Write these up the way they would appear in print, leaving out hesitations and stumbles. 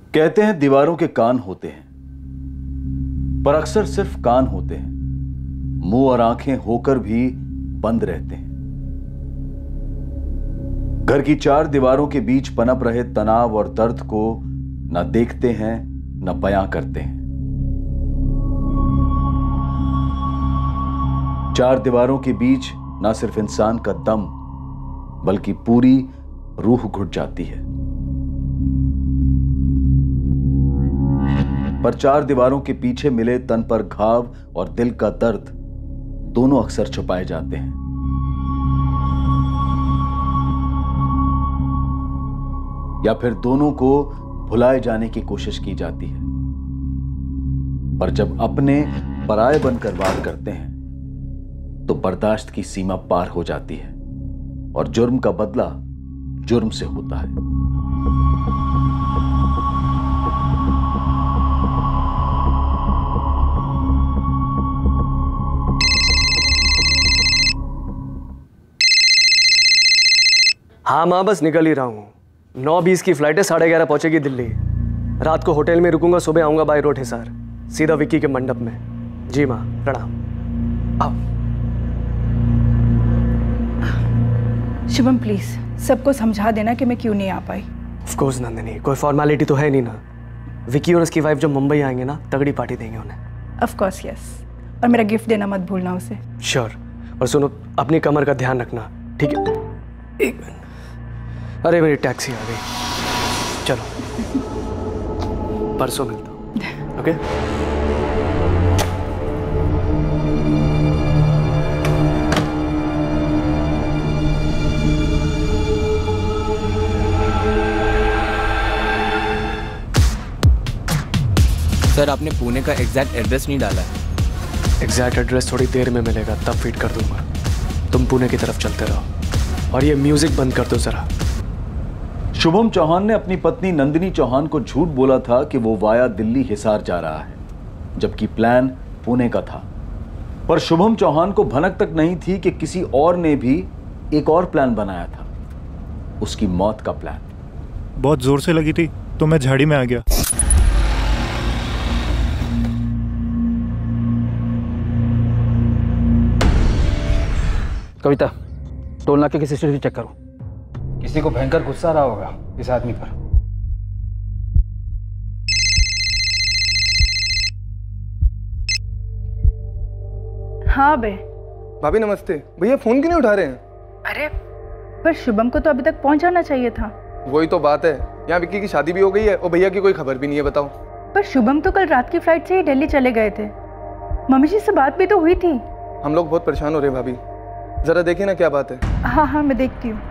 कहते हैं दीवारों के कान होते हैं, पर अक्सर सिर्फ कान होते हैं, मुंह और आंखें होकर भी बंद रहते हैं। घर की चार दीवारों के बीच पनप रहे तनाव और दर्द को न देखते हैं न बयां करते हैं। चार दीवारों के बीच न सिर्फ इंसान का दम बल्कि पूरी रूह घुट जाती है। पर चार दीवारों के पीछे मिले तन पर घाव और दिल का दर्द दोनों अक्सर छुपाए जाते हैं। या फिर दोनों को भुलाए जाने की कोशिश की जाती है। पर जब अपने पराये बनकर वार करते हैं तो बर्दाश्त की सीमा पार हो जाती है और जुर्म का बदला जुर्म से होता है। हाँ माँ, बस निकल ही रहा हूँ। 9:20 की फ्लाइट है, 11:30 पहुंचेगी दिल्ली। रात को होटल में रुकूंगा, सुबह आऊंगा बाय रोड हिसार, सीधा विक्की के मंडप में। जी माँ, प्रणाम। आओ। शुभम प्लीज सबको समझा देना कि मैं क्यों नहीं आ पाई। ऑफ कोर्स नंदिनी, कोई फॉर्मेलिटी तो है नहीं ना। विक्की और उसकी वाइफ जब मुंबई आएंगे ना, तगड़ी पार्टी देंगे उन्हें। ऑफ कोर्स यस, और मेरा गिफ्ट देना मत भूलना उसे। श्योर। और सुनो, अपनी कमर का ध्यान रखना, ठीक है? एक मिनट। अरे मेरी टैक्सी आ गई, चलो परसों मिलता हूँ। ओके? सर, आपने पुणे का एग्जैक्ट एड्रेस नहीं डाला है। एग्जैक्ट एड्रेस थोड़ी देर में मिलेगा, तब फीड कर दूंगा। तुम पुणे की तरफ चलते रहो और ये म्यूजिक बंद कर दो जरा। शुभम चौहान ने अपनी पत्नी नंदिनी चौहान को झूठ बोला था कि वो वाया दिल्ली हिसार जा रहा है, जबकि प्लान पुणे का था। पर शुभम चौहान को भनक तक नहीं थी कि किसी और ने भी एक और प्लान बनाया था, उसकी मौत का प्लान। बहुत जोर से लगी थी तो मैं झाड़ी में आ गया। कविता, टोल नाके की सीसीटीवी चेक करो। किसी को भयंकर गुस्सा रहा होगा इस आदमी पर। हाँ बे। भाभी नमस्ते। भैया फोन क्यों नहीं उठा रहे हैं? अरे पर शुभम को तो अभी तक पहुंच जाना चाहिए था। वही तो बात है, यहाँ विक्की की शादी भी हो गई है और भैया की कोई खबर भी नहीं है। बताओ। पर शुभम तो कल रात की फ्लाइट से ही दिल्ली चले गए थे। मम्मी जी से बात भी तो हुई थी। हम लोग बहुत परेशान हो रहे हैं भाभी, जरा देखिए ना क्या बात है। हाँ हाँ मैं देखती हूँ।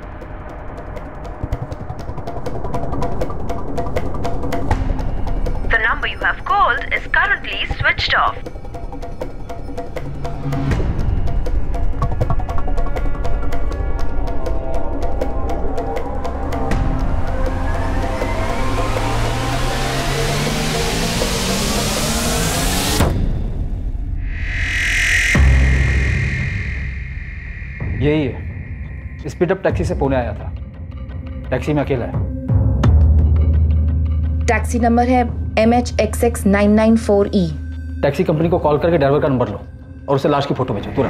The number you have called is currently switched off. यही है, स्पीड अप टैक्सी से पुणे आया था। टैक्सी में अकेला है। टैक्सी नंबर है MHXX994E। टैक्सी कंपनी को कॉल करके ड्राइवर का नंबर लो और उसे लाश की फोटो भेजो तुरंत।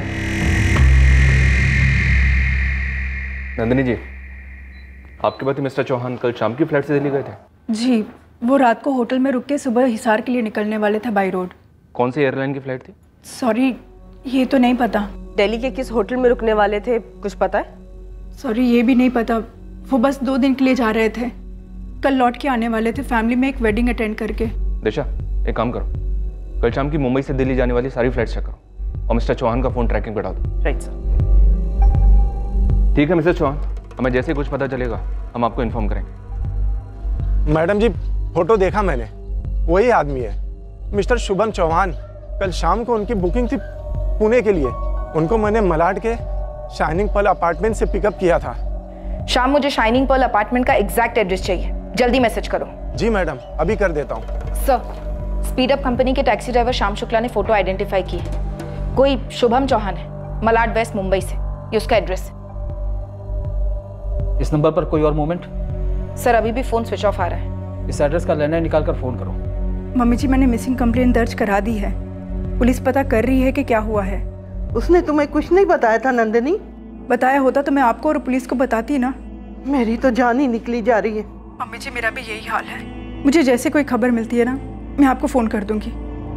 नंदिनी जी, आपके पति मिस्टर चौहान कल शाम की फ्लाइट से दिल्ली गए थे? जी, वो रात को होटल में रुक के सुबह हिसार के लिए निकलने वाले थे बाई रोड। कौन सी एयरलाइन की फ्लाइट थी? सॉरी, ये तो नहीं पता। दिल्ली के किस होटल में रुकने वाले थे, कुछ पता है? सॉरी, ये भी नहीं पता। वो बस 2 दिन के लिए जा रहे थे, कल लौट के आने वाले थे फैमिली में एक वेडिंग अटेंड करके। दिशा, एक काम करो, कल शाम की मुंबई से दिल्ली जाने वाली सारी फ्लाइट्स चेक करो और मिस्टर चौहान का फोन ट्रैकिंग बढ़ा दो। Right sir. ठीक है मिस्टर चौहान, हमें जैसे ही कुछ पता चलेगा हम आपको इन्फॉर्म करेंगे। मैडम जी, फोटो देखा मैंने, वही आदमी है, मिस्टर शुभम चौहान। कल शाम को उनकी बुकिंग थी पुणे के लिए। उनको मैंने मलाड के शाइनिंग पर्ल अपार्टमेंट से पिकअप किया था। शाम, मुझे शाइनिंग पर्ल अपार्टमेंट का एग्जैक्ट एड्रेस चाहिए, जल्दी मैसेज करो। जी मैडम, अभी कर देता हूँ। सर, स्पीड अप कंपनी के टैक्सी ड्राइवर श्याम शुक्ला ने फोटो आइडेंटिफाई की है। कोई शुभम चौहान है, मलाड वेस्ट मुंबई से, ये उसका एड्रेस है। इस नंबर पर कोई और मूवमेंट? सर, अभी भी फोन स्विच ऑफ आ रहा है। इस एड्रेस का लैंडलाइन निकाल कर फ़ोन करो। मम्मी जी, मैंने मिसिंग कंप्लेंट दर्ज करा दी है। पुलिस पता कर रही है कि क्या हुआ है। उसने तुम्हें कुछ नहीं बताया था नंदिनी? बताया होता तो मैं आपको और पुलिस को बताती ना। मेरी तो जान ही निकली जा रही है। मम्मी जी, मेरा भी यही हाल है। मुझे जैसे कोई खबर मिलती है ना, मैं आपको फ़ोन कर दूंगी।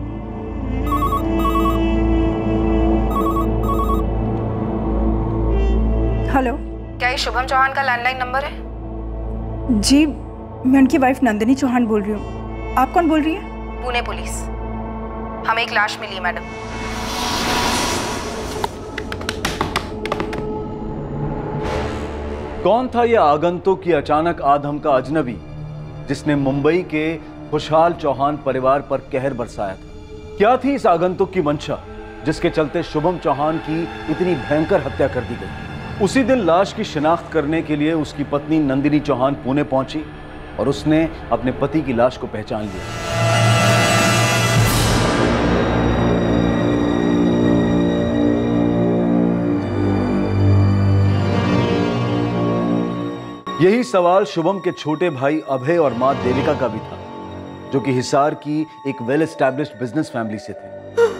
हेलो, क्या ये शुभम चौहान का लैंडलाइन नंबर है? जी, मैं उनकी वाइफ नंदिनी चौहान बोल रही हूँ। आप कौन बोल रही हैं? पुणे पुलिस। हमें एक लाश मिली मैडम। कौन था यह आगंतुक की अचानक आधमका अजनबी जिसने मुंबई के खुशहाल चौहान परिवार पर कहर बरसाया था? क्या थी इस आगंतुक की मंशा जिसके चलते शुभम चौहान की इतनी भयंकर हत्या कर दी गई? उसी दिन लाश की शिनाख्त करने के लिए उसकी पत्नी नंदिनी चौहान पुणे पहुंची और उसने अपने पति की लाश को पहचान लिया। यही सवाल शुभम के छोटे भाई अभय और मां देविका का भी था, जो कि हिसार की एक वेल एस्टैब्लिश्ड बिजनेस फैमिली से थे।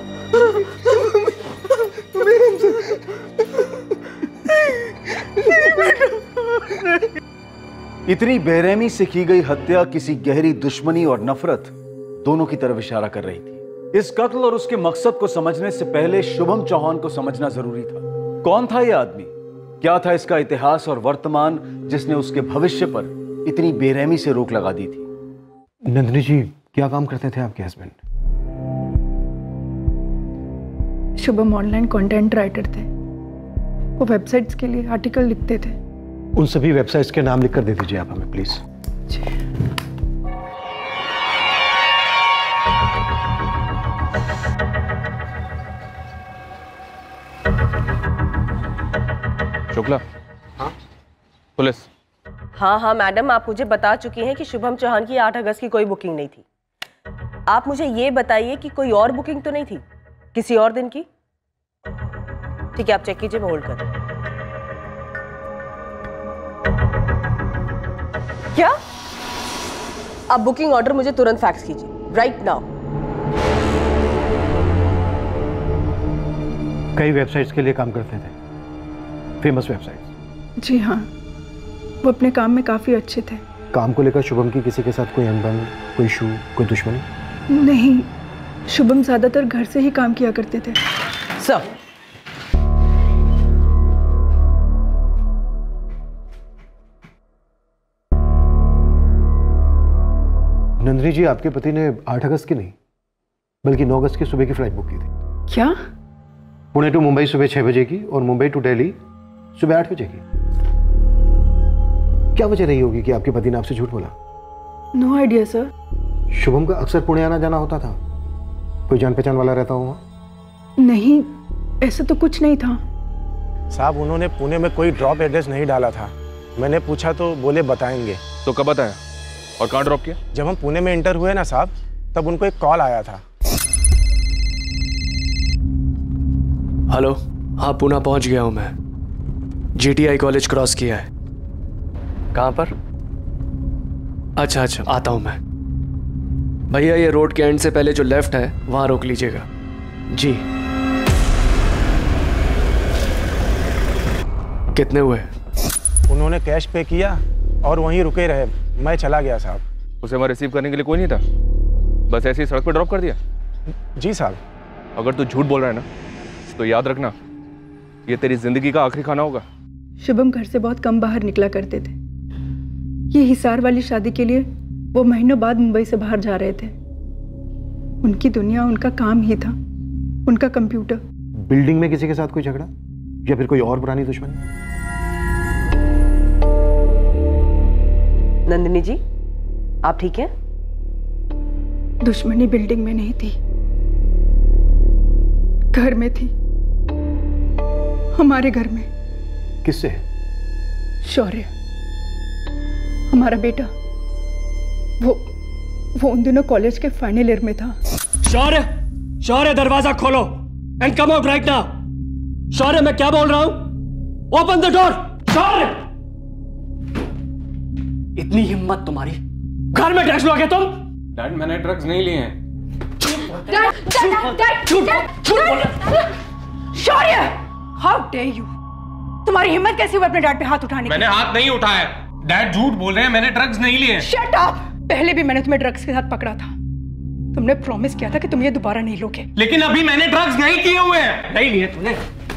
इतनी बेरहमी से की गई हत्या किसी गहरी दुश्मनी और नफरत दोनों की तरफ इशारा कर रही थी। इस कत्ल और उसके मकसद को समझने से पहले शुभम चौहान को समझना जरूरी था। कौन था यह आदमी? क्या था इसका इतिहास और वर्तमान जिसने उसके भविष्य पर इतनी बेरहमी से रोक लगा दी थी? नंदिनी जी, क्या काम करते थे आपके husband? Shubham online content writer थे। वो वेबसाइट्स के लिए आर्टिकल लिखते थे। उन सभी वेबसाइट्स के नाम लिखकर दे दीजिए आप हमें प्लीज। शुक्ला। हाँ पुलिस। हाँ मैडम, आप मुझे बता चुकी हैं कि शुभम चौहान की 8 अगस्त की कोई बुकिंग नहीं थी। आप मुझे ये बताइए कि कोई और बुकिंग तो नहीं थी किसी और दिन की? ठीक है, आप चेक कीजिए, मैं होल्ड कर। क्या? आप बुकिंग ऑर्डर मुझे तुरंत फैक्स कीजिए, राइट नाउ। कई वेबसाइट्स के लिए काम करते थे, फेमस वेबसाइट्स। जी हाँ, वो अपने काम में काफी अच्छे थे। काम को लेकर शुभम की किसी के साथ कोई अनबन, कोई इशू, कोई दुश्मनी? नहीं, शुभम ज्यादातर घर से ही काम किया करते थे। सर, नंदिनी जी, आपके पति ने 8 अगस्त की नहीं बल्कि 9 अगस्त की सुबह की फ्लाइट बुक की थी। क्या? पुणे टू मुंबई सुबह 6 बजे की और मुंबई टू दिल्ली सुबह 8 बजे की। क्या वजह रही होगी कि आपके पति ने आपसे झूठ बोला? No idea sir. शुभम का अक्सर पुणे आना जाना होता था, कोई जान पहचान वाला रहता हुआ? नहीं, ऐसा तो कुछ नहीं था साहब। उन्होंने पुणे में कोई ड्रॉप एड्रेस नहीं डाला था। मैंने पूछा तो बोले बताएंगे। तो कब बताया और कहाँ ड्रॉप किया? जब हम पुणे में इंटर हुए ना साहब, तब उनको एक कॉल आया था। हेलो, हाँ पुणे पहुंच गया हूं मैं। GTI कॉलेज क्रॉस किया है। कहाँ पर? अच्छा अच्छा, आता हूं मैं। भैया ये रोड के एंड से पहले जो लेफ्ट है वहां रोक लीजिएगा। जी। कितने हुए? उन्होंने कैश पे किया और वहीं रुके रहे। मैं चला गया साहब। उसे वहां रिसीव करने के लिए कोई नहीं था, बस ऐसे ही सड़क पर ड्रॉप कर दिया? जी साहब। अगर तू झूठ बोल रहा है ना तो याद रखना, ये तेरी जिंदगी का आखिरी खाना होगा। शुभम घर से बहुत कम बाहर निकला करते थे। ये हिसार वाली शादी के लिए वो महीनों बाद मुंबई से बाहर जा रहे थे। उनकी दुनिया उनका काम ही था, उनका कंप्यूटर। बिल्डिंग में किसी के साथ कोई झगड़ा या फिर कोई और पुरानी दुश्मनी? नंदिनी जी, आप ठीक हैं? दुश्मनी बिल्डिंग में नहीं थी, घर में थी, हमारे घर में। किससे? शौर्य, हमारा बेटा। वो उन दिनों कॉलेज के फाइनल ईयर में था। शौर्य, शौर्य दरवाजा खोलो and come out right now. Shaurya, मैं क्या बोल रहा हूं? Open the door. शौर्य, इतनी हिम्मत तुम्हारी घर में ड्रग्स लोगे तुम? डैड मैंने ड्रग्स नहीं लिए हैं। Shaurya, how dare you! तुम्हारी हिम्मत कैसे हुई अपने डैड पे हाथ उठाने की? मैंने हाथ नहीं उठाया। डैड झूठ बोल रहे हैं, मैंने ड्रग्स नहीं लिए। Shut up! पहले भी मैंने तुम्हें ड्रग्स के साथ पकड़ा था। तुमने प्रॉमिस किया था कि तुम ये दोबारा नहीं लोगे। लेकिन अभी मैंने ड्रग्स नहीं किए हुए हैं। नहीं लिए तूने?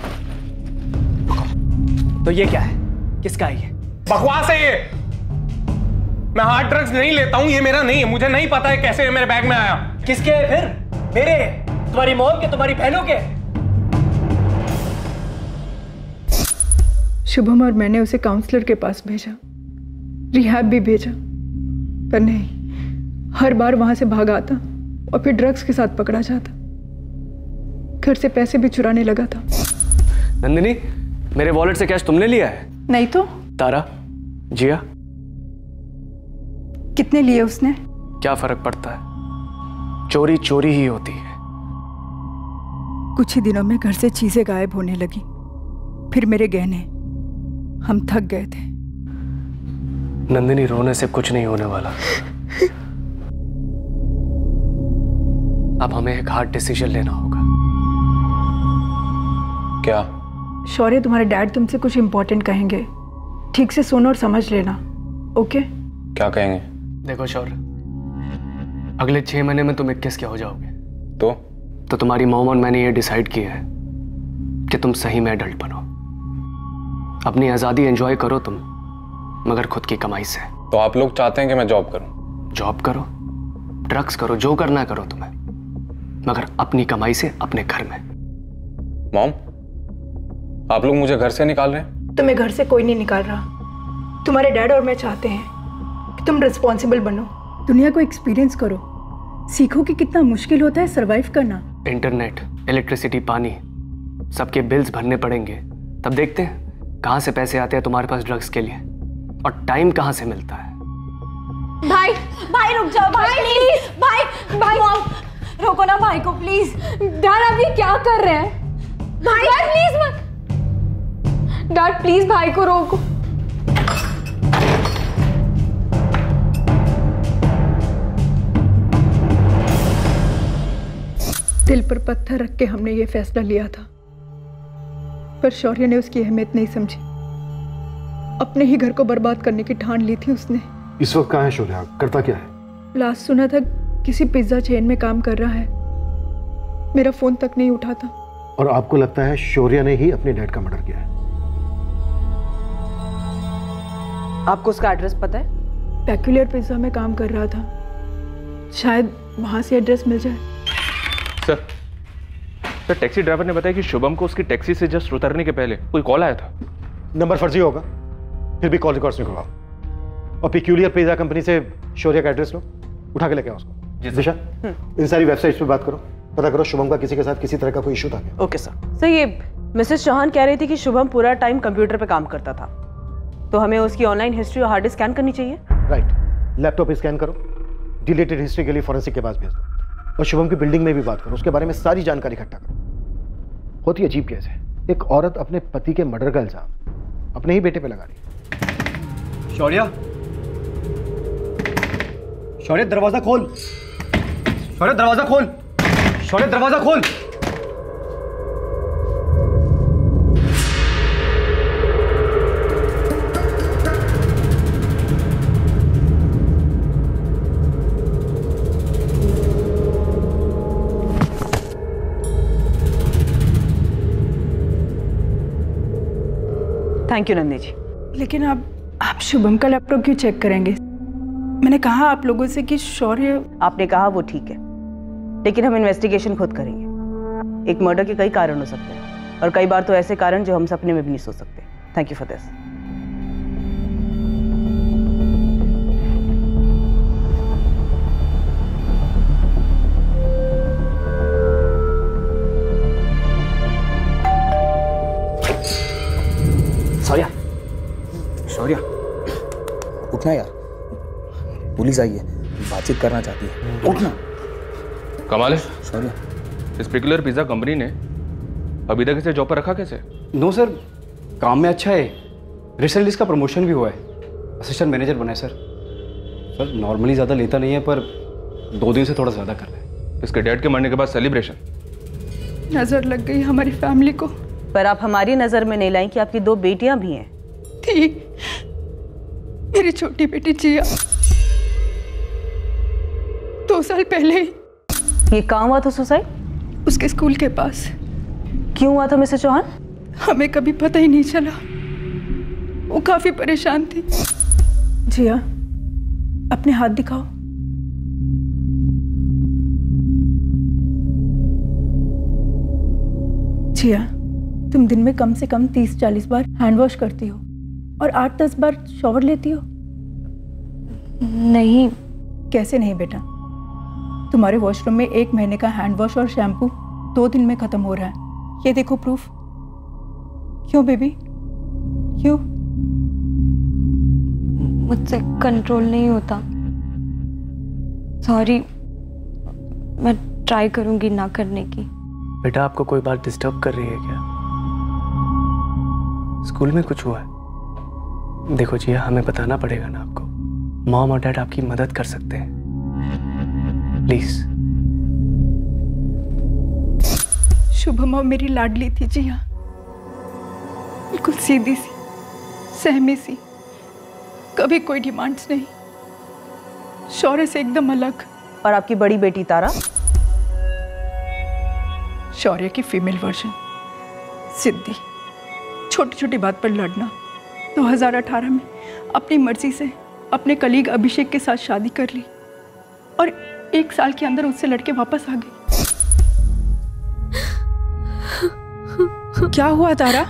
तो ये क्या है? किसका है ये? बकवास है ये। मैं हार्ड ड्रग्स नहीं लेता हूँ, ये मेरा नहीं है। मुझे नहीं पता है कैसे ये मेरे बैग में आया। किसके है फिर? मेरे? तुम्हारी मॉम के? तुम्हारी बहनों के? शुभम और मैंने उसे काउंसलर के पास भेजा, रिहैब भी भेजा, पर नहीं, हर बार वहां से भाग आता और फिर ड्रग्स के साथ पकड़ा जाता। घर से पैसे भी चुराने लगा था। नंदिनी, मेरे वॉलेट से कैश तुमने लिया है? नहीं तो। तारा, जिया, कितने लिए उसने? क्या फर्क पड़ता है? चोरी चोरी ही होती है। कुछ ही दिनों में घर से चीजें गायब होने लगी, फिर मेरे गहने। हम थक गए थे। नंदिनी, रोने से कुछ नहीं होने वाला। अब हमें एक हार्ड डिसीजन लेना होगा। क्या? शौर्य, तुम्हारे डैड तुमसे कुछ इंपॉर्टेंट कहेंगे, ठीक से सुनो और समझ लेना, ओके? क्या कहेंगे? देखो शौर्य, अगले 6 महीने में तुम 21 के हो जाओगे। तो तुम्हारी मॉम और मैंने ये डिसाइड किया है कि तुम सही में एडल्ट बनो। अपनी आज़ादी एंजॉय करो तुम, मगर खुद की कमाई से। तो आप लोग चाहते हैं कि मैं जॉब करूं? जॉब करो, ड्रग्स करो, जो करना करो तुम्हें, मगर अपनी कमाई से अपने घर में। मॉम, आप लोग मुझे घर से निकाल रहे हैं? तुम्हें घर से कोई नहीं निकाल रहा। तुम्हारे डैड और मैं चाहते हैं कि तुम रिस्पॉन्सिबल बनो, दुनिया को एक्सपीरियंस करो, सीखो कि कितना मुश्किल होता है सरवाइव करना। इंटरनेट, इलेक्ट्रिसिटी, पानी, सबके बिल्स भरने पड़ेंगे, तब देखते हैं कहां से पैसे आते हैं तुम्हारे पास ड्रग्स के लिए, और टाइम कहां से मिलता है। भाई रुक जाओ भाई प्लीज। भाई मॉम, रोको ना भाई को प्लीज। डैड आप ये क्या कर रहे हैं? भाई प्लीज मत। डैड प्लीज भाई को रोको। दिल पर पत्थर रख के हमने ये फैसला लिया था, पर शौर्य ने उसकी अहमियत नहीं समझी। अपने ही घर को बर्बाद करने की ठान ली थी उसने। इस वक्त कहाँ है शौर्य? करता क्या है? लास्ट सुना था किसी पिज्जा चेन में काम कर रहा है। मेरा फोन तक नहीं उठाता। और आपको लगता है शौर्य ने ही अपने डैड का मर्डर किया है? आपको उसका एड्रेस पता है? पेक्यूलर पिज्जा में काम कर रहा था, शायद वहां से एड्रेस मिल जाए। सर, टैक्सी ड्राइवर ने बताया कि शुभम को उसकी टैक्सी से जस्ट उतरने के पहले कोई कॉल आया था। नंबर फर्जी होगा, फिर भी कॉल रिकॉर्ड्स निकलवाओ और पेक्यूलियर पिज्जा कंपनी से शौर्य का एड्रेस लो, उठा के लेके आओ उसको। दिशा, इन सारी वेबसाइट्स पे बात करो, पता करो शुभम का किसी के साथ किसी तरह का कोई इशू था क्या? Okay sir. ये मिसेस चौहान कह रही थी कि शुभम पूरा टाइम कंप्यूटर पे काम करता था, तो हमें उसकी ऑनलाइन हिस्ट्री और हार्ड डिस्क स्कैन करनी चाहिए। राइट, लैपटॉप पे स्कैन करो, डिलीटेड हिस्ट्री के लिए फॉरेंसिक के पास भेज दो, और शुभम की बिल्डिंग में भी बात करो, उसके बारे में सारी जानकारी इकट्ठा करो। बहुत ही अजीब केस है, एक औरत अपने पति के मर्डर का इल्जाम अपने ही बेटे पे लगा रही है। शौर्य, दरवाजा खोल। शौर्य, दरवाजा खोल। शौर्य, दरवाजा खोल। Thank you Nandi ji. लेकिन आप शुभम का लैपटॉप क्यों चेक करेंगे? मैंने कहा आप लोगों से कि शौर्य। आपने कहा वो ठीक है, लेकिन हम इन्वेस्टिगेशन खुद करेंगे। एक मर्डर के कई कारण हो सकते हैं, और कई बार तो ऐसे कारण जो हम सपने में भी नहीं सोच सकते। Thank you for this. Shaurya, उठना यार, पुलिस आई है, बातचीत करना चाहती है, उठना। कमाल है शौर्य, इस पर्टिकुलर पिज्जा कंपनी ने अभी तक इसे जॉब पर रखा कैसे? नो सर, काम में अच्छा है, रिसेंटली इसका प्रमोशन भी हुआ है, असिस्टेंट मैनेजर बना है सर। सर नॉर्मली ज़्यादा लेता नहीं है, पर 2 दिन से थोड़ा ज़्यादा कर रहा है। इसके डैड के मरने के बाद सेलिब्रेशन। नजर लग गई हमारी फैमिली को। पर आप हमारी नजर में नहीं लाई कि आपकी 2 बेटियां भी हैं। थी मेरी छोटी बेटी जिया 2 साल पहले ही। ये कहाँ हुआ था सुसाइड? उसके स्कूल के पास। क्यों हुआ था मिस्टर चौहान? हमें कभी पता ही नहीं चला। वो काफी परेशान थी। जिया अपने हाथ दिखाओ। जिया तुम दिन में कम से कम 30-40 बार हैंड वॉश करती हो और 8-10 बार शॉवर लेती हो। नहीं। कैसे नहीं बेटा, तुम्हारे वॉशरूम में 1 महीने का हैंड वॉश और शैम्पू 2 दिन में खत्म हो रहा है। ये देखो प्रूफ। क्यों बेबी, क्यों? मुझसे कंट्रोल नहीं होता। सॉरी, मैं ट्राई करूंगी ना करने की। बेटा आपको कोई बात डिस्टर्ब कर रही है क्या? स्कूल में कुछ हुआ है? देखो जी, हमें बताना पड़ेगा ना आपको। मॉम और डैड आपकी मदद कर सकते हैं, प्लीज। शुभम मेरी लाडली थी जी हाँ, बिल्कुल सीधी सी, सहमी सी, कभी कोई डिमांड्स नहीं, शौर्य से एकदम अलग। और आपकी बड़ी बेटी तारा? शौर्य की फीमेल वर्जन, सिद्धि। छोटी छोटी बात पर लड़ना। 2018 में अपनी मर्जी से अपने कलीग अभिषेक के साथ शादी कर ली और 1 साल के अंदर उससे लड़के वापस आ गई। क्या हुआ तारा?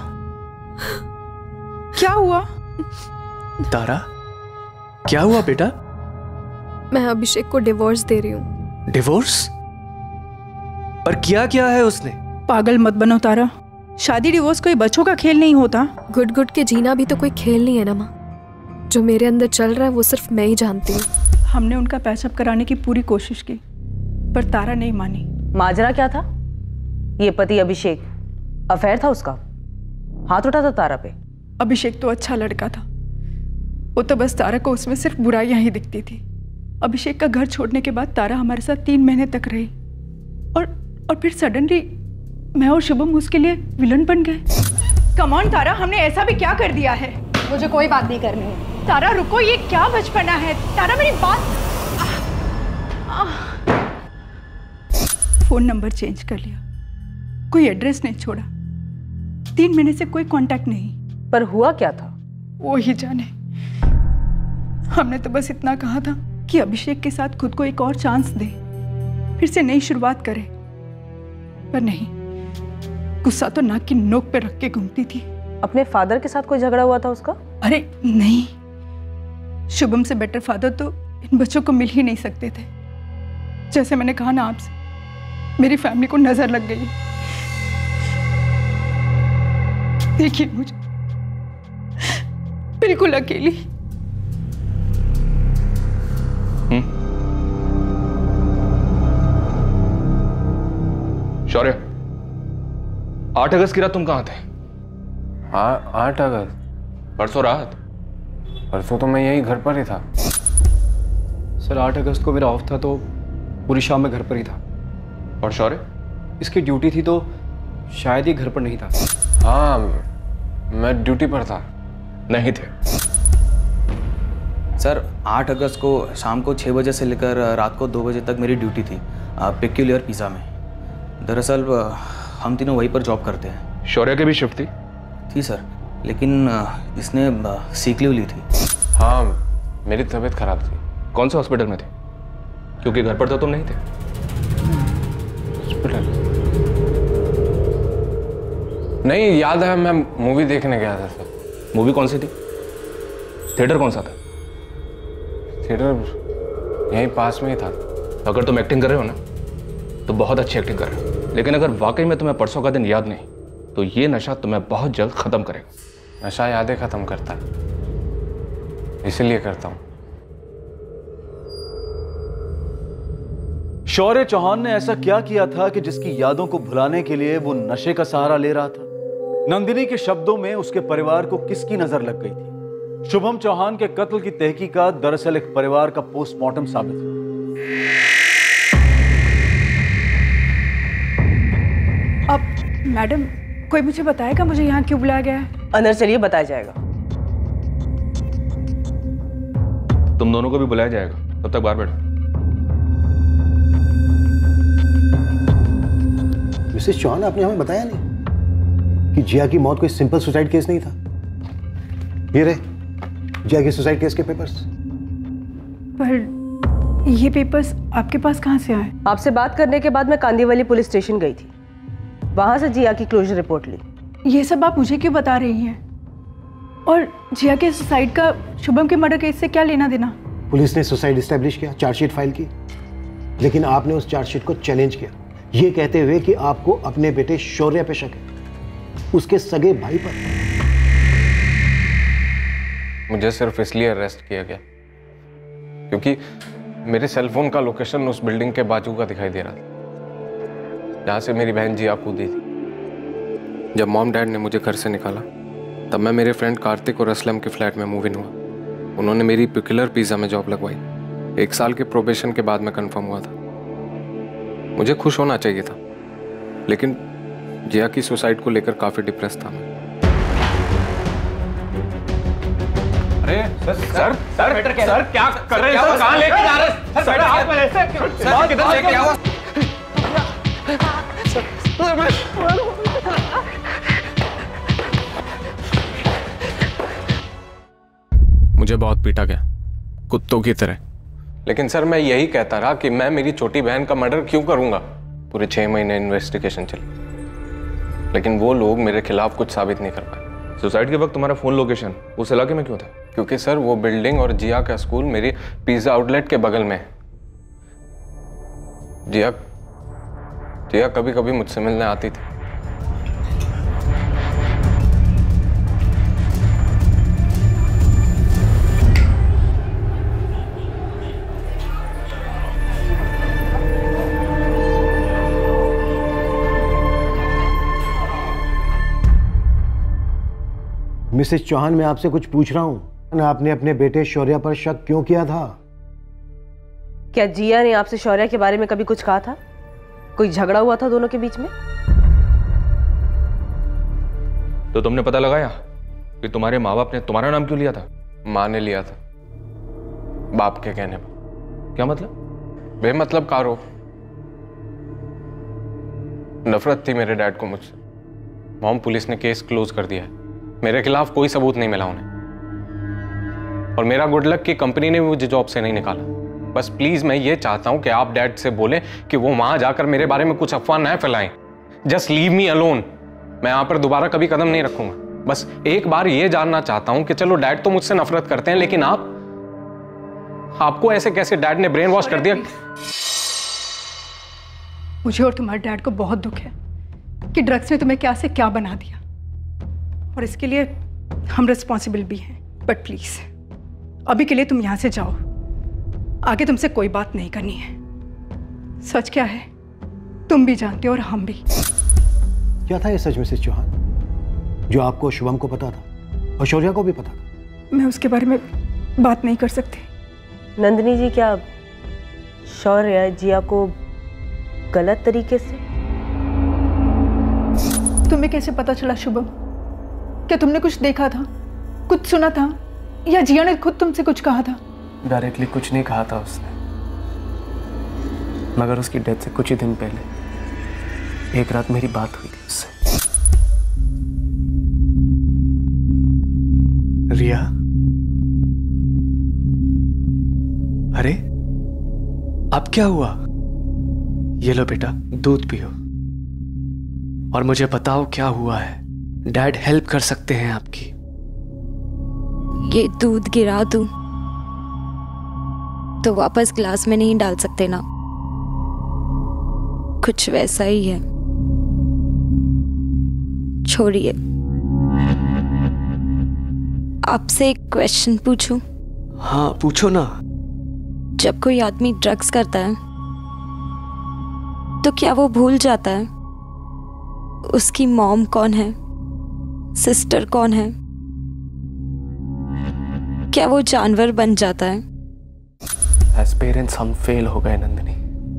क्या हुआ? तारा क्या हुआ बेटा? मैं अभिषेक को डिवोर्स दे रही हूँ। डिवोर्स? पर किया क्या है उसने? पागल मत बनो तारा, शादी डिवोर्स कोई बच्चों का खेल नहीं होता। गुड गुड के जीना भी तो कोई खेल नहीं है ना माँ। जो मेरे अंदर चल रहा है वो सिर्फ मैं ही जानती हूँ। हमने उनका पैचअप कराने की पूरी कोशिश की पर तारा नहीं मानी। माजरा क्या था? ये पति अभिषेक, अफेयर था उसका, हाथ उठा था तारा पे। अभिषेक तो अच्छा लड़का था, वो तो बस तारा को उसमें सिर्फ बुराइयां ही दिखती थी। अभिषेक का घर छोड़ने के बाद तारा हमारे साथ 3 महीने तक रही और फिर सडनली मैं और शुभम उसके लिए विलन बन गए। कम ऑन तारा, हमने ऐसा भी क्या कर दिया है? मुझे कोई बात नहीं करनी है। तारा रुको, ये क्या बचपना है? तारा मेरी बात। फोन नंबर चेंज कर लिया, कोई एड्रेस नहीं छोड़ा, 3 महीने से कोई कांटेक्ट नहीं। पर हुआ क्या था? वो ही जाने। हमने तो बस इतना कहा था कि अभिषेक के साथ खुद को एक और चांस दे, फिर से नई शुरुआत करे, पर नहीं, गुस्सा तो नाक की नोक पे रख के घूमती थी। अपने फादर के साथ कोई झगड़ा हुआ था उसका? अरे नहीं, शुभम से बेटर फादर तो इन बच्चों को मिल ही नहीं सकते थे। जैसे मैंने कहा ना आपसे, मेरी फैमिली को नजर लग गई। देखिए मुझे बिल्कुल अकेली। शौर्य, 8 अगस्त की रात तुम कहाँ थे? 8 अगस्त? परसों रात? परसों तो मैं यही घर पर ही था। सर 8 अगस्त को मेरा ऑफ था तो पूरी शाम में घर पर ही था। और शौर्य? इसकी ड्यूटी थी तो शायद ही घर पर नहीं था। हाँ, मैं ड्यूटी पर था। नहीं थे सर। 8 अगस्त को शाम को 6 बजे से लेकर रात को 2 बजे तक मेरी ड्यूटी थी पेक्यूलियर पिज़्ज़ा में। दरअसल हम तीनों वहीं पर जॉब करते हैं। शौर्य की भी शिफ्ट थी सर, लेकिन इसने सीक लीव ली थी। हाँ, मेरी तबीयत खराब थी। कौन से हॉस्पिटल में थे? क्योंकि घर पर तो तुम नहीं थे। हॉस्पिटल? नहीं, याद है, मैं मूवी देखने गया था सर। मूवी कौन सी थी? थिएटर कौन सा था? थिएटर यहीं पास में ही था। अगर तुम एक्टिंग कर रहे हो ना तो बहुत अच्छी एक्टिंग कर रहे हो, लेकिन अगर वाकई में तुम्हें परसों का दिन याद नहीं तो ये नशा तुम्हें बहुत जल्द खत्म करेगा। नशा यादें खत्म करता है, इसलिए करता हूं। शौर्य चौहान ने ऐसा क्या किया था कि जिसकी यादों को भुलाने के लिए वो नशे का सहारा ले रहा था? नंदिनी के शब्दों में उसके परिवार को किसकी नजर लग गई थी? शुभम चौहान के कत्ल की तहकीकात दरअसल एक परिवार का पोस्टमार्टम साबित हुआ। अब मैडम, कोई मुझे बताएगा मुझे यहाँ क्यों बुलाया गया है? अंदर चलिए, बताया जाएगा। तुम दोनों को भी बुलाया जाएगा, तब तक बाहर बैठो। मिसेस चौहान, आपने हमें बताया नहीं कि जिया की मौत कोई सिंपल सुसाइड केस नहीं था। ये रहे जिया के सुसाइड केस के पेपर्स। पर ये पेपर्स आपके पास कहाँ से आए? आपसे बात करने के बाद मैं कांदीवली पुलिस स्टेशन गई थी, वहां से जिया की क्लोजर रिपोर्ट ली। ये सब आप मुझे क्यों बता रही हैं? और जिया के सुसाइड का शुभम के मर्डर केस से क्या लेना देना? पुलिस ने सुसाइड एस्टैब्लिश किया, चार्जशीट फाइल की, लेकिन आपने उस चार्जशीट को चैलेंज किया, ये कहते हुए कि आपको अपने बेटे शौर्य पे शक है, उसके सगे भाई पर। मुझे सिर्फ इसलिए अरेस्ट किया गया क्योंकि मेरे सेलफोन का लोकेशन उस बिल्डिंग के बाजू का दिखाई दे रहा था जहाँ से मेरी बहन जिया कूदी थी। जब मॉम डैड ने मुझे घर से निकाला तब मैं मेरे फ्रेंड कार्तिक और असलम के फ्लैट में मूव इन हुआ। उन्होंने मेरी पिकुलर पिज़्ज़ा में जॉब लगवाई। 1 साल के प्रोबेशन के बाद मैं कंफर्म हुआ था। मुझे खुश होना चाहिए था, लेकिन जिया की सुसाइड को लेकर काफ़ी डिप्रेस था मैं। अरे सर क्या कर रहे हैं सर? कहाँ लेके जा रहे हैं सर? आप ऐसे किधर लेके आओ? मुझे बहुत पीटा गया कुत्तों की तरह, लेकिन सर मैं यही कहता रहा कि मैं मेरी छोटी बहन का मर्डर क्यों करूंगा। पूरे 6 महीने इन्वेस्टिगेशन चली, लेकिन वो लोग मेरे खिलाफ कुछ साबित नहीं कर पाए। सुसाइड के वक्त तुम्हारा फोन लोकेशन उस इलाके में क्यों था? क्योंकि सर वो बिल्डिंग और जिया का स्कूल मेरी पिज्जा आउटलेट के बगल में है। जिया कभी कभी मुझसे मिलने आती थी। मिसेस चौहान, मैं आपसे कुछ पूछ रहा हूं। आपने अपने बेटे शौर्य पर शक क्यों किया था? क्या जिया ने आपसे शौर्य के बारे में कभी कुछ कहा था? कोई झगड़ा हुआ था दोनों के बीच में? तो तुमने पता लगाया कि तुम्हारे माँ बाप ने तुम्हारा नाम क्यों लिया था? माँ ने लिया था, बाप के कहने पर। क्या मतलब? बेमतलब का आरोप। नफरत थी मेरे डैड को मुझसे। मॉम, पुलिस ने केस क्लोज कर दिया है। मेरे खिलाफ कोई सबूत नहीं मिला उन्हें, और मेरा गुड लक की कंपनी ने मुझे जॉब से नहीं निकाला। बस प्लीज मैं ये चाहता हूं कि आप डैड से बोलें कि वो वहां जाकर मेरे बारे में कुछ अफवाह न फैलाएं। Just leave me alone. मैं यहां पर दोबारा कभी कदम नहीं रखूंगा। बस एक बार ये जानना चाहता हूं कि चलो डैड तो मुझसे नफरत करते हैं, लेकिन आपको ऐसे कैसे डैड ने ब्रेन वॉश कर दिया? मुझे और तुम्हारे डैड को बहुत दुख है कि ड्रग्स ने तुम्हें क्या से क्या बना दिया, और इसके लिए हम रिस्पॉन्सिबल भी हैं। बट प्लीज अभी के लिए तुम यहां से जाओ, आगे तुमसे कोई बात नहीं करनी है। सच क्या है तुम भी जानते हो और हम भी। क्या था ये सच मिसेस चौहान, जो आपको शुभम को पता था और शौर्य को भी पता था? मैं उसके बारे में बात नहीं कर सकती। नंदिनी जी, क्या शौर्य जिया को गलत तरीके से? तुम्हें कैसे पता चला शुभम? क्या तुमने कुछ देखा था, कुछ सुना था, या जिया ने खुद तुमसे कुछ कहा था? डायरेक्टली कुछ नहीं कहा था उसने, मगर उसकी डेथ से कुछ ही दिन पहले एक रात मेरी बात हुई थी उससे। रिया, अरे अब क्या हुआ? ये लो बेटा, दूध पियो और मुझे बताओ क्या हुआ है। डैड हेल्प कर सकते हैं आपकी। ये दूध गिरा दूं तो वापस ग्लास में नहीं डाल सकते ना, कुछ वैसा ही है। छोड़िए, आपसे एक क्वेश्चन पूछूं? हाँ पूछो ना। जब कोई आदमी ड्रग्स करता है तो क्या वो भूल जाता है उसकी मॉम कौन है, सिस्टर कौन है? क्या वो जानवर बन जाता है? एज पेरेंट्स हम फेल हो गए नंदिनी।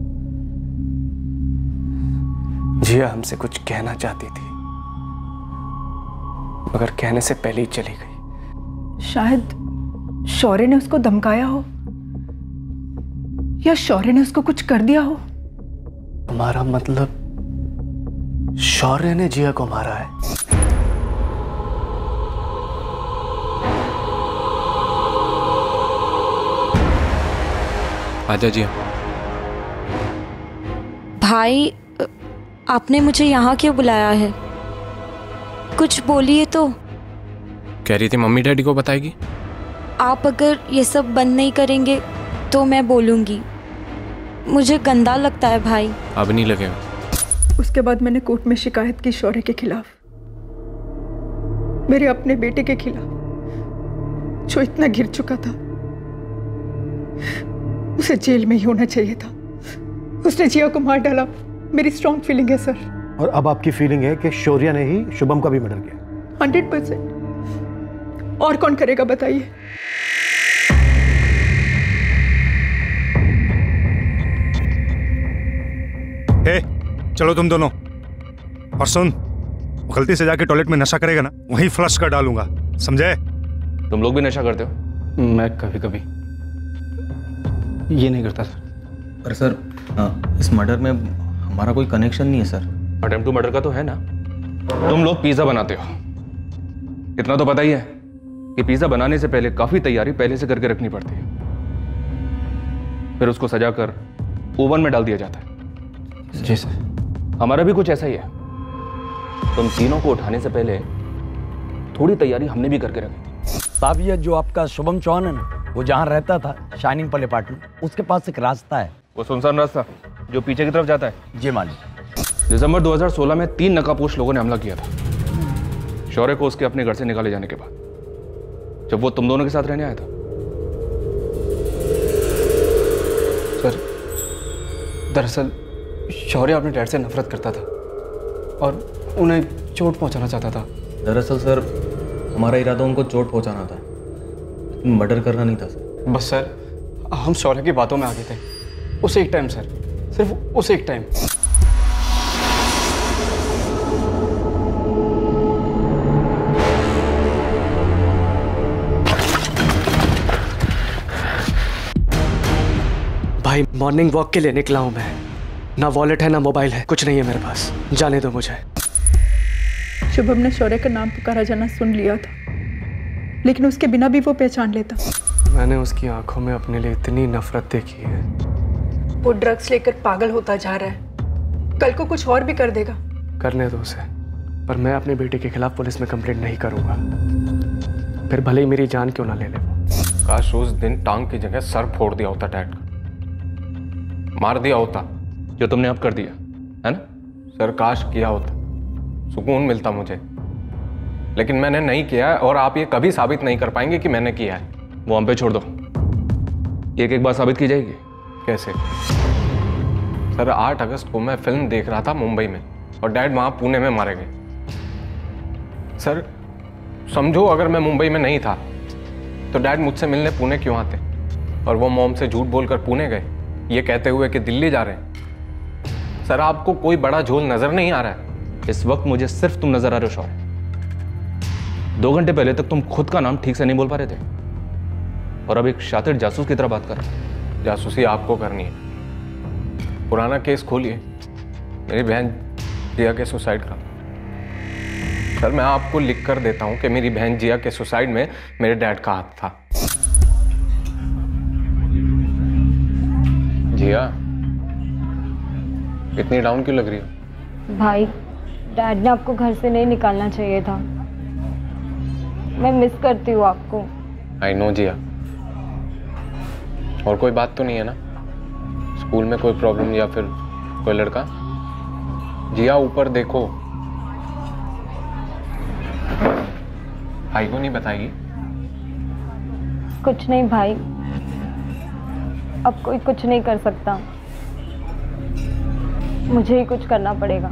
जिया हमसे कुछ कहना चाहती थी मगर कहने से पहले ही चली गई। शायद शौर्य ने उसको धमकाया हो या शौर्य ने उसको कुछ कर दिया हो। तुम्हारा मतलब शौर्य ने जिया को मारा है? आजा जिया। भाई आपने मुझे यहाँ क्यों बुलाया है? कुछ बोलिए तो। कह रही थी मम्मी डैडी को बताएगी। आप अगर ये सब बंद नहीं करेंगे तो मैं बोलूँगी। मुझे गंदा लगता है भाई। अब नहीं लगेगा। उसके बाद मैंने कोर्ट में शिकायत की शौर्य के खिलाफ, मेरे अपने बेटे के खिलाफ जो इतना गिर चुका था। उसे जेल में ही होना चाहिए था। उसने जिया को मार डाला। मेरी स्ट्रॉन्ग फीलिंग है सर। और अब आपकी फीलिंग है कि शौर्य ने ही शुभम का भी मर्डर किया? 100%। और कौन करेगा बताइए? हे, चलो तुम दोनों। और सुन, गलती से जाके टॉयलेट में नशा करेगा ना, वहीं फ्लश कर डालूंगा, समझे? तुम लोग भी नशा करते हो? मैं कभी कभी। ये नहीं करता सर। पर सर इस मर्डर में हमारा कोई कनेक्शन नहीं है सर। अटेम्प्ट टू मर्डर का तो है ना। तुम लोग पिज्जा बनाते हो, इतना तो पता ही है कि पिज्जा बनाने से पहले काफी तैयारी पहले से करके रखनी पड़ती है, फिर उसको सजाकर ओवन में डाल दिया जाता है। जी सर। हमारा भी कुछ ऐसा ही है। तुम तीनों को उठाने से पहले थोड़ी तैयारी हमने भी करके रखी। साहब ये जो आपका शुभम चौहान है ना, वो जहाँ रहता था शाइनिंग पल अपार्टमेंट, उसके पास एक रास्ता है। वो सुनसान रास्ता जो पीछे की तरफ जाता है? जी मालिक। दिसंबर 2016 में 3 नकाबपोश लोगों ने हमला किया था शौर्य को उसके अपने घर से निकाले जाने के बाद, जब वो तुम दोनों के साथ रहने आया था। सर दरअसल शौर्य अपने डैड से नफरत करता था और उन्हें चोट पहुंचाना चाहता था। दरअसल सर हमारा इरादा उनको चोट पहुंचाना था, मर्डर करना नहीं था सर। बस सर हम शौर्य की बातों में आ गए थे। उसे एक टाइम सर, सिर्फ उसे एक टाइम। भाई मॉर्निंग वॉक के लिए निकला हूं मैं। ना वॉलेट है ना मोबाइल है, कुछ नहीं है मेरे पास। जाने दो मुझे। शुभम ने शौर्य का नाम पुकारा जाना सुन लिया था, लेकिन उसके बिना भी वो पहचान लेता। मैंने उसकी आंखों में अपने लिए इतनी नफरत देखी है। वो ड्रग्स लेकर पागल होता जा रहा है, कल को कुछ और भी कर देगा। करने दो उसे, पर मैं अपने बेटे के खिलाफ पुलिस में कंप्लेंट नहीं करूंगा, फिर भले ही मेरी जान क्यों ना ले ले। काश उस दिन टांग की जगह सर फोड़ दिया होता डैड का, मार दिया होता, जो तुमने अब कर दिया है ना। सर काश किया होता, सुकून मिलता मुझे, लेकिन मैंने नहीं किया और आप ये कभी साबित नहीं कर पाएंगे कि मैंने किया है। वो हम पे छोड़ दो, एक एक बार साबित की जाएगी। कैसे? सर 8 अगस्त को मैं फिल्म देख रहा था मुंबई में और डैड वहां पुणे में मारे गए। सर समझो अगर मैं मुंबई में नहीं था तो डैड मुझसे मिलने पुणे क्यों आते, और वो मॉम से झूठ बोलकर पुणे गए ये कहते हुए कि दिल्ली जा रहे हैं। सर आपको कोई बड़ा झोल नजर नहीं आ रहा है? इस वक्त मुझे सिर्फ तुम नजर आ रहे हो शौर्य। 2 घंटे पहले तक तुम खुद का नाम ठीक से नहीं बोल पा रहे थे और अब एक शातिर जासूस की तरह बात कर रहे हो। जासूसी आपको करनी है। पुराना केस खोलिए मेरी बहन जिया के सुसाइड का। सर मैं आपको लिख कर देता हूं कि मेरी बहन जिया के सुसाइड में मेरे डैड का हाथ था। जिया इतनी डाउन क्यों लग रही हो? भाई डैड ने आपको घर से नहीं निकालना चाहिए था। मैं मिस करती हूँ आपको। I know Jiya. और कोई बात तो नहीं है ना? स्कूल में कोई प्रॉब्लम या फिर कोई लड़का? जिया ऊपर देखो। भाई को नहीं बताएगी? कुछ नहीं भाई, अब कोई कुछ नहीं कर सकता, मुझे ही कुछ करना पड़ेगा।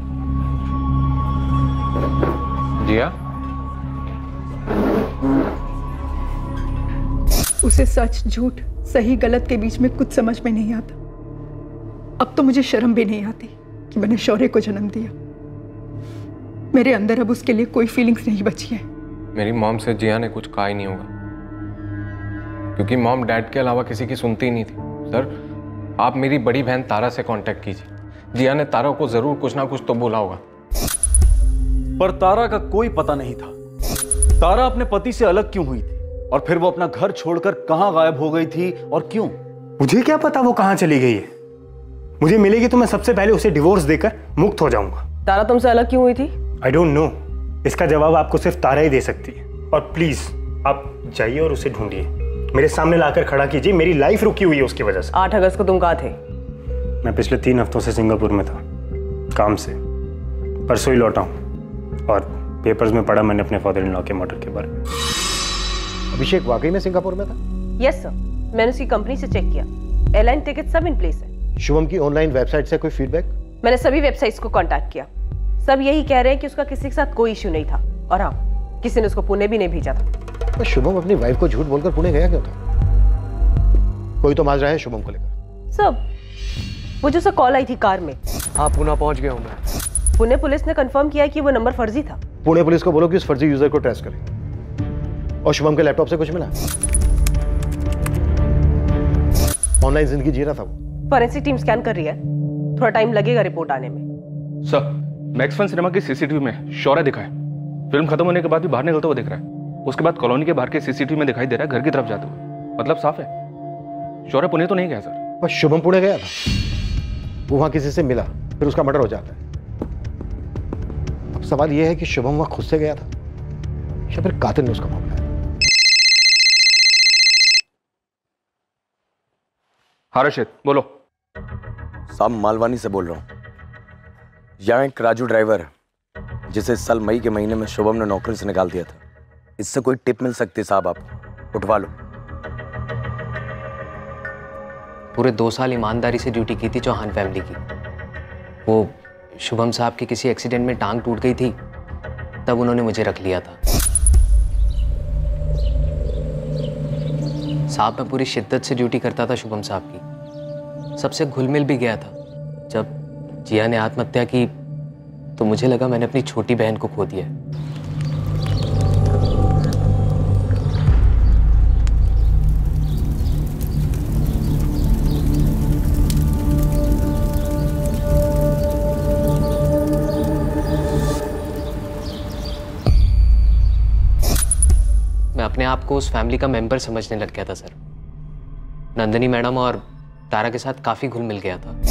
जिया उसे सच झूठ सही गलत के बीच में कुछ समझ में नहीं आता। अब तो मुझे शर्म भी नहीं आती कि मैंने शौर्य को जन्म दिया। मेरे अंदर अब उसके लिए कोई फीलिंग्स नहीं बची है। मेरी मॉम से जिया ने कुछ कहा ही नहीं होगा, क्योंकि मॉम डैड के अलावा किसी की सुनती ही नहीं थी। सर, आप मेरी बड़ी बहन तारा से कांटेक्ट कीजिए। जिया ने तारा को जरूर कुछ ना कुछ तो बोला होगा। पर तारा का कोई पता नहीं था। तारा अपने पति से अलग क्यों हुई थी, और फिर वो अपना घर छोड़कर कहां गायब हो गई थी और क्यों? मुझे क्या पता वो कहां चली गई है। मुझे मिलेगी तो मैं सबसे पहले उसे डिवोर्स देकर मुक्त हो जाऊंगा। तारा तुमसे अलग क्यों हुई थी? I don't know. इसका जवाब आपको सिर्फ तारा ही दे सकती है। और प्लीज आप जाइए और उसे ढूंढिए, मेरे सामने लाकर खड़ा कीजिए। मेरी लाइफ रुकी हुई है उसकी वजह से। 8 अगस्त को तुम कहाँ थे? मैं पिछले 3 हफ्तों से सिंगापुर में था, काम से। परसों ही लौटा हूँ और पेपर्स में पढ़ा मैंने अपने फादर इन लॉ के मर्डर के बारे में। अभिषेक वाकई में सिंगापुर में था? यस सर, मैंने उसकी कंपनी से चेक किया। एयरलाइन टिकट सब इन प्लेस है। शुभम की ऑनलाइन वेबसाइट से कोई फीडबैक? मैंने सभी वेबसाइट्स को कांटेक्ट किया, सब यही कह रहे हैं कि उसका किसी के साथ कोई इश्यू नहीं था। और हाँ, किसी ने उसको पुणे भी नहीं भेजा था। तो शुभम अपनी वाइफ को झूठ बोलकर पुणे गया क्यों था? कोई तो माजरा है शुभम को लेकर। सब मुझे उससे कॉल आई थी कार में। हाँ, पुणे पहुंच गया हूँ मैं। पुणे पुलिस ने कंफर्म किया कि वो नंबर फर्जी था। पुणे पुलिस को बोलो कि उस फर्जी यूजर को ट्रेस करें। और शुभम के लैपटॉप से कुछ मिला? ऑनलाइन जिंदगी जी रहा था वो। फॉरेंसिक टीम स्कैन कर रही है, थोड़ा टाइम लगेगा रिपोर्ट आने में। सर, मैक्स फन सिनेमा की सीसीटीवी में शौर्य दिखा है। फिल्म खत्म होने के बाद भी बाहर निकलता हुआ दिख रहा है। उसके बाद कॉलोनी के बाहर के सीसीटीवी में दिखाई दे रहा है घर की तरफ जाते हुए। मतलब साफ है, शौर्य पुणे तो नहीं गया सर। पर शुभम पुणे गया था, वो वहां किसी से मिला, फिर उसका मर्डर हो जाता है। अब सवाल यह है कि शुभम वहां खुद से गया था या फिर कातिल ने उसको पकड़ा है। हाँ रशिद, बोलो। साहब, मालवानी से बोल रहा हूँ। यहाँ एक राजू ड्राइवर है जिसे इस साल मई के महीने में शुभम ने नौकरी से निकाल दिया था। इससे कोई टिप मिल सकती है साहब, आपको उठवा लो। पूरे 2 साल ईमानदारी से ड्यूटी की थी चौहान फैमिली की। वो शुभम साहब की किसी एक्सीडेंट में टांग टूट गई थी, तब उन्होंने मुझे रख लिया था। साहब, मैं पूरी शिद्दत से ड्यूटी करता था शुभम साहब की, सबसे घुल मिल भी गया था। जब जिया ने आत्महत्या की तो मुझे लगा मैंने अपनी छोटी बहन को खो दिया। मैं अपने आप को उस फैमिली का मेंबर समझने लग गया था सर। नंदिनी मैडम और तारा के साथ काफी घुल मिल गया था।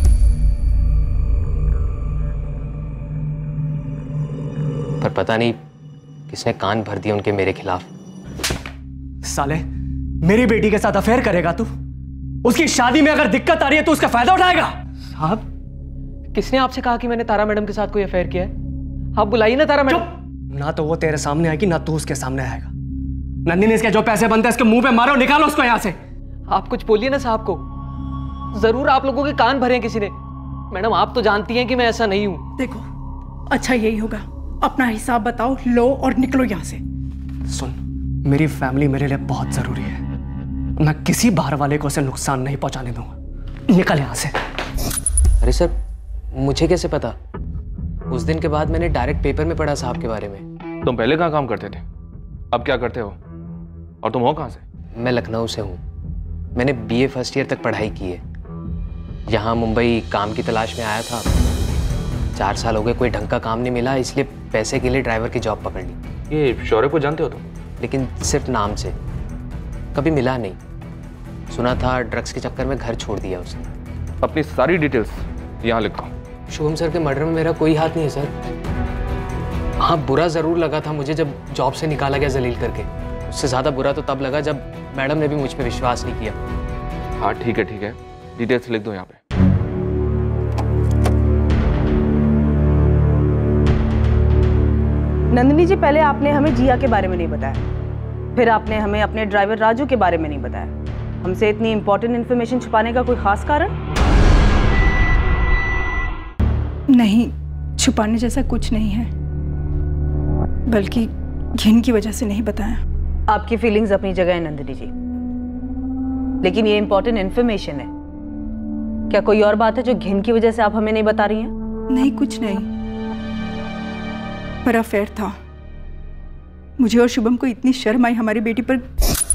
पर पता नहीं किसने कान भर दिए उनके मेरे खिलाफ। साले, मेरी बेटी के साथ अफेयर करेगा तू? उसकी शादी में अगर दिक्कत आ रही है तो उसका फायदा उठाएगा? साहब, किसने आपसे कहा कि मैंने तारा मैडम के साथ कोई अफेयर किया है? आप बुलाइए ना तारा मैडम। ना तो वो तेरे सामने आएगी ना तू उसके सामने आएगा। नंदिनी, इसके जो पैसे बनते हैं इसके मुंह पे मारो, निकालो उसको यहाँ से। आप कुछ बोलिए ना साहब को, जरूर आप लोगों के कान भरे हैं किसी ने। मैडम, आप तो जानती हैं कि मैं ऐसा नहीं हूं। देखो, अच्छा यही होगा, अपना हिसाब बताओ, लो और निकलो यहाँ से। सुन, मेरी फैमिली मेरे लिए बहुत जरूरी है। मैं किसी बाहर वाले को उसे नुकसान नहीं पहुंचाने दूंगा। निकल यहाँ से। अरे सर, मुझे कैसे पता? उस दिन के बाद मैंने डायरेक्ट पेपर में पढ़ा साहब के बारे में। तुम पहले कहाँ काम करते थे, अब क्या करते हो, और तुम हो कहाँ से? मैं लखनऊ से हूँ। मैंने BA फर्स्ट ईयर तक पढ़ाई की है। यहाँ मुंबई काम की तलाश में आया था। 4 साल हो गए, कोई ढंग का काम नहीं मिला, इसलिए पैसे के लिए ड्राइवर की जॉब पकड़ ली। ये शौर्य को जानते हो तुम? लेकिन सिर्फ नाम से, कभी मिला नहीं। सुना था ड्रग्स के चक्कर में घर छोड़ दिया उसने। अपनी सारी डिटेल्स यहाँ लिखो। शुभम सर के मर्डर में मेरा कोई हाथ नहीं है सर। हाँ, बुरा ज़रूर लगा था मुझे जब जॉब से निकाला गया जलील करके। उससे ज़्यादा बुरा तो तब लगा जब मैडम ने भी मुझ पे विश्वास नहीं किया। हाँ ठीक है, डिटेल्स लिख दो यहाँ पे। नंदिनी जी, पहले आपने हमें जिया के बारे में नहीं बताया, फिर आपने हमें अपने ड्राइवर राजू के बारे में नहीं बताया। हमसे इतनी इंपॉर्टेंट इन्फॉर्मेशन छुपाने का कोई खास कारण? नहीं, छुपाने जैसा कुछ नहीं है, बल्कि घिन की वजह से नहीं बताया। आपकी फीलिंग्स अपनी जगह है नंदिनी जी, लेकिन ये इंपॉर्टेंट इन्फॉर्मेशन है। क्या कोई और बात है जो घिन की वजह से आप हमें नहीं बता रही हैं? नहीं, कुछ नहीं, पर अफेयर था। मुझे और शुभम को इतनी शर्म आई हमारी बेटी पर।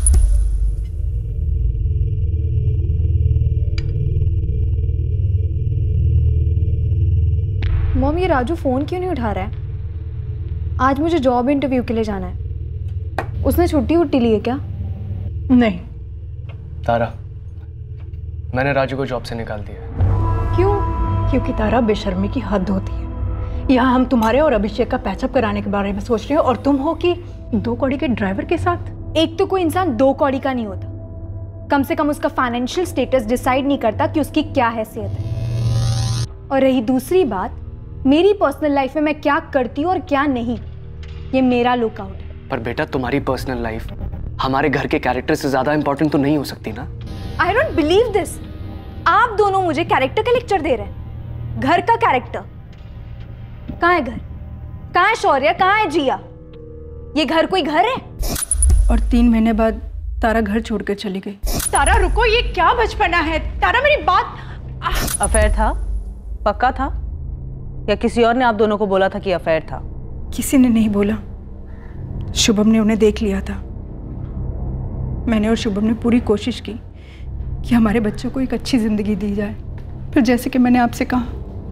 मॉम, ये राजू फोन क्यों नहीं उठा रहा है? आज मुझे जॉब इंटरव्यू के लिए जाना है। उसने छुट्टी वुट्टी ली है क्या? नहीं। तारा, मैंने राजू को जॉब से निकाल दिया। क्यों? क्योंकि तारा, बेशर्मी की हद होती है। यहाँ हम तुम्हारे और अभिषेक का पैचअप कराने के बारे में सोच रहे हो और तुम हो कि 2 कौड़ी के ड्राइवर के साथ। एक तो कोई इंसान 2 कौड़ी का नहीं होता, कम से कम उसका फाइनेंशियल स्टेटस डिसाइड नहीं करता कि उसकी क्या हैसियत है। और रही दूसरी बात, मेरी पर्सनल लाइफ में मैं क्या करती हूँ और क्या नहीं, ये मेरा लुकआउट है। पर बेटा, तुम्हारी पर्सनल लाइफ हमारे घर के कैरेक्टर से ज्यादा इंपॉर्टेंट तो नहीं हो सकती ना। I don't believe this. आप दोनों मुझे कैरेक्टर का लेक्चर दे रहे हैं। घर का कैरेक्टर कहाँ है? घर कहाँ है? शौर्य कहाँ है? जिया, ये घर कोई घर है? और 3 महीने बाद तारा घर छोड़कर चली गई। तारा रुको, ये क्या बचपना है? तारा मेरी बात। अफेयर था? पक्का था या किसी और ने आप दोनों को बोला था कि अफेयर था? किसी ने नहीं बोला, शुभम ने उन्हें देख लिया था। मैंने और शुभम ने पूरी कोशिश की कि हमारे बच्चों को एक अच्छी जिंदगी दी जाए, फिर जैसे कि मैंने आपसे कहा,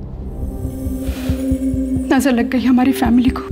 नजर लग गई हमारी फैमिली को।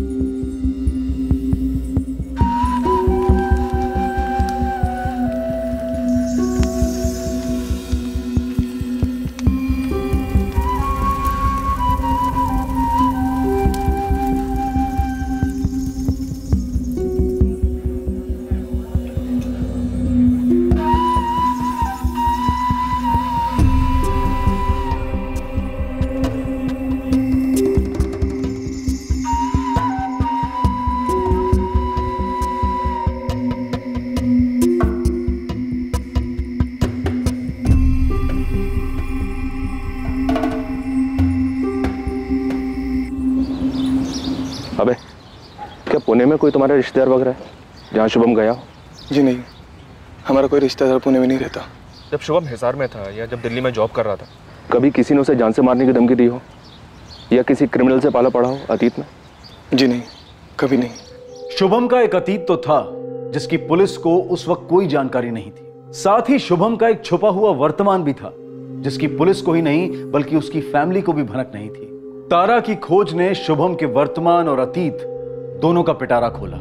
अबे, क्या पुणे में कोई तुम्हारा रिश्तेदार वगैरह है जहाँ शुभम गया हो? जी नहीं, हमारा कोई रिश्तेदार पुणे में नहीं रहता। जब शुभम हिसार में था या जब दिल्ली में जॉब कर रहा था, कभी किसी ने उसे जान से मारने की धमकी दी हो या किसी क्रिमिनल से पाला पड़ा हो अतीत में? जी नहीं, कभी नहीं। शुभम का एक अतीत तो था जिसकी पुलिस को उस वक्त कोई जानकारी नहीं थी। साथ ही शुभम का एक छुपा हुआ वर्तमान भी था जिसकी पुलिस को ही नहीं बल्कि उसकी फैमिली को भी भनक नहीं थी। तारा की खोज ने शुभम के वर्तमान और अतीत दोनों का पिटारा खोला।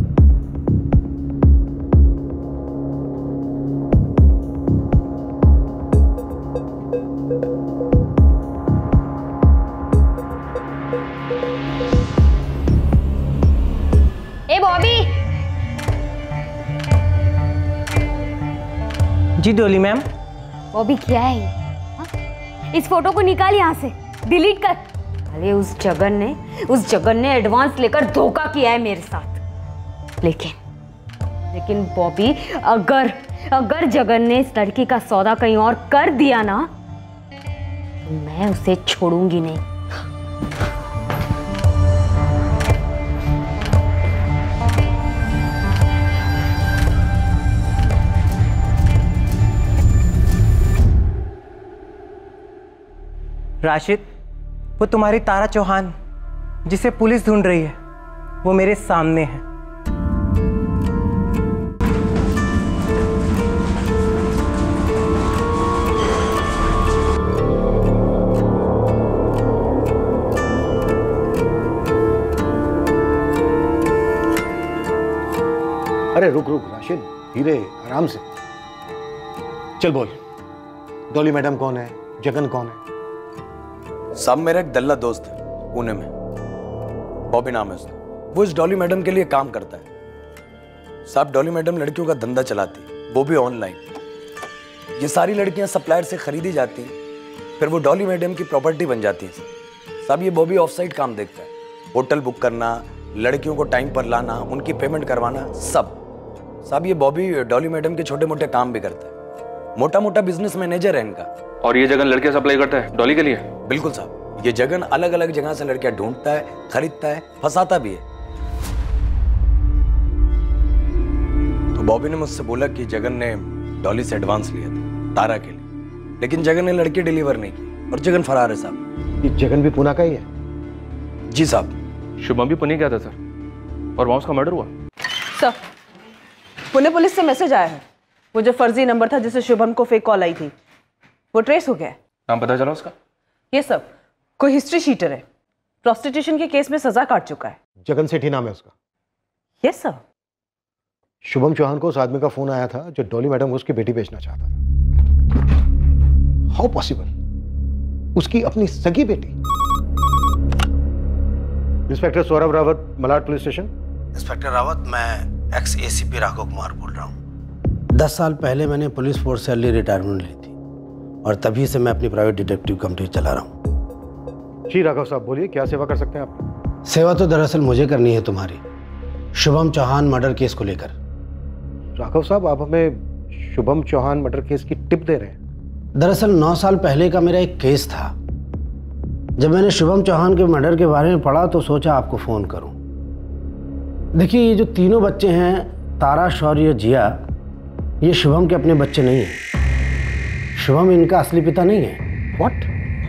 ए बॉबी। जी डोली मैम। बॉबी क्या है ये? इस फोटो को निकाल यहाँ से, डिलीट कर। अरे उस जगन ने एडवांस लेकर धोखा किया है मेरे साथ। लेकिन बॉबी, अगर जगन ने इस लड़की का सौदा कहीं और कर दिया ना, तो मैं उसे छोड़ूंगी नहीं। राशिद, वो तुम्हारी तारा चौहान जिसे पुलिस ढूंढ रही है, वो मेरे सामने है। अरे रुक राशिद, धीरे, आराम से। चल बोल, डॉली मैडम कौन है, जगन कौन है? सब मेरा एक दल्ला दोस्त है पुणे में, बॉबी नाम है उसका। वो इस डॉली मैडम के लिए काम करता है। साहब, डॉली मैडम लड़कियों का धंधा चलाती है, वो भी ऑनलाइन। ये सारी लड़कियां सप्लायर से खरीदी जाती हैं, फिर वो डॉली मैडम की प्रॉपर्टी बन जाती हैं। साहब, ये बॉबी ऑफसाइट काम देखता है, होटल बुक करना, लड़कियों को टाइम पर लाना, उनकी पेमेंट करवाना, सब। साहब, ये बॉबी डॉली मैडम के छोटे मोटे काम भी करता है, मोटा मोटा बिजनेस मैनेजर है इनका। और ये जगन लड़कियां सप्लाई करता है डॉली के लिए? बिल्कुल साहब, ये जगन अलग अलग जगह से लड़कियां ढूंढता है, खरीदता है, फंसाता भी है। तो बॉबी ने मुझसे बोला कि जगन ने डॉली से एडवांस लिया था तारा के लिए, लेकिन जगन ने लड़की डिलीवर नहीं की और जगन फरार है साहब। ये जगन भी पुणे का ही है? जी साहब। शुभम भी पुणे गया था सर, और वहां उसका मर्डर हुआ। सर, पुणे पुलिस से मैसेज आया है, वो जो फर्जी नंबर था जिससे शुभम को फेक कॉल आई थी वो ट्रेस हो गया है। नाम पता चला उसका? ये सब कोई हिस्ट्री शीटर है, प्रोस्टिट्यूशन के केस में सजा काट चुका है। जगन सेठी नाम है उसका? Yes sir. शुभम चौहान को उस आदमी का फोन आया था जो डॉली मैडम को उसकी बेटी बेचना चाहता था। How possible? उसकी अपनी सगी बेटी? Inspector Saurabh Rawat, Malad police station. Inspector Rawat, मैं एक्स एसीपी राघव कुमार बोल रहा हूँ। 10 साल पहले मैंने पुलिस फोर्स से अर्ली रिटायरमेंट ली थी और तभी से मैं अपनी प्राइवेट डिटेक्टिव कंपनी चला रहा हूँ। जी राघव साहब बोलिए, क्या सेवा कर सकते हैं आप? सेवा तो दरअसल मुझे करनी है तुम्हारी, शुभम चौहान मर्डर केस को लेकर। राघव साहब, आप हमें शुभम चौहान मर्डर केस की टिप दे रहे हैं? दरअसल 9 साल पहले का मेरा एक केस था। जब मैंने शुभम चौहान के मर्डर के बारे में पढ़ा तो सोचा आपको फोन करूं। देखिए, ये जो तीनों बच्चे हैं, तारा, शौर्य, जिया, ये शुभम के अपने बच्चे नहीं हैं। शुभम इनका असली पिता नहीं है। व्हाट?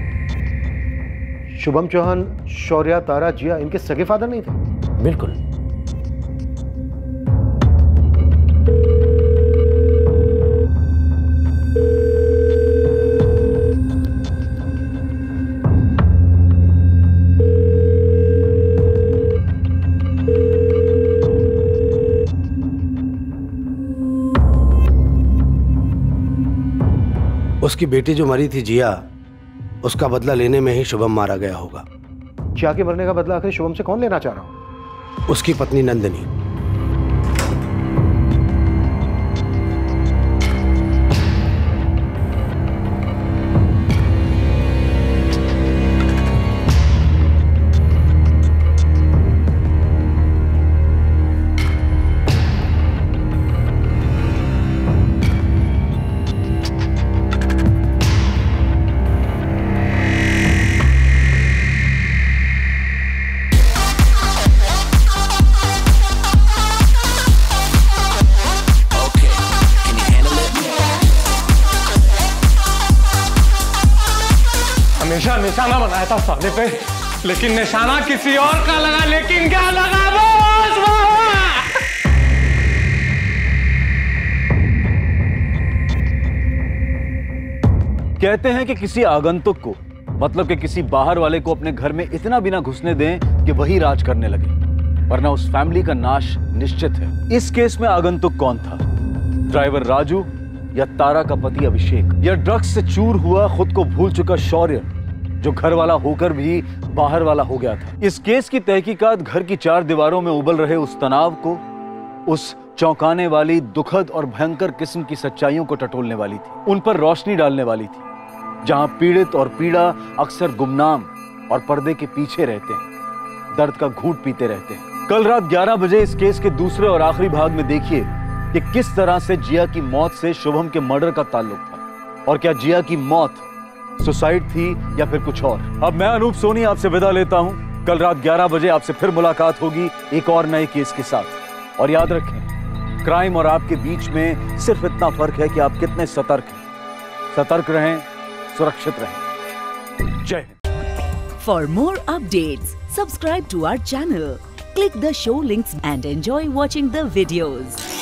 शुभम चौहान, शौर्य, तारा, जिया इनके सगे फादर नहीं थे? बिल्कुल। उसकी बेटी जो मरी थी जिया, उसका बदला लेने में ही शुभम मारा गया होगा। जिया के मरने का बदला आखिर शुभम से कौन लेना चाह रहा हो? उसकी पत्नी नंदिनी। निशाना बनाया था साले पे, लेकिन निशाना किसी और का लगा। लेकिन क्या लगा बॉस? कहते हैं कि किसी आगंतुक को, मतलब कि किसी बाहर वाले को अपने घर में इतना भी ना घुसने दें कि वही राज करने लगे, वरना उस फैमिली का नाश निश्चित है। इस केस में आगंतुक कौन था? ड्राइवर राजू या तारा का पति अभिषेक, या ड्रग्स से चूर हुआ, खुद को भूल चुका शौर्य, जो घर वाला होकर भी बाहर वाला हो गया था। इस केस की तहकीकात घर की 4 दीवारों में उबल रहे उस तनाव को, उस चौंकाने वाली, दुखद और भयंकर किस्म की सच्चाइयों को टटोलने वाली थी, उन पर रोशनी डालने वाली थी। जहां पीड़ित और पीड़ा अक्सर गुमनाम और पर्दे के पीछे रहते हैं, दर्द का घूंट पीते रहते हैं। कल रात 11 बजे इस केस के दूसरे और आखिरी भाग में देखिए कि किस तरह से जिया की मौत से शुभम के मर्डर का ताल्लुक था, और क्या जिया की मौत सुसाइड थी या फिर कुछ और। अब मैं अनूप सोनी आपसे विदा लेता हूं। कल रात 11 बजे आपसे फिर मुलाकात होगी एक और नए केस के साथ। और याद रखें, क्राइम और आपके बीच में सिर्फ इतना फर्क है कि आप कितने सतर्क हैं। सतर्क रहें, सुरक्षित रहें। जय हिंद। For more updates, subscribe to our channel, click the show links and enjoy watching the videos.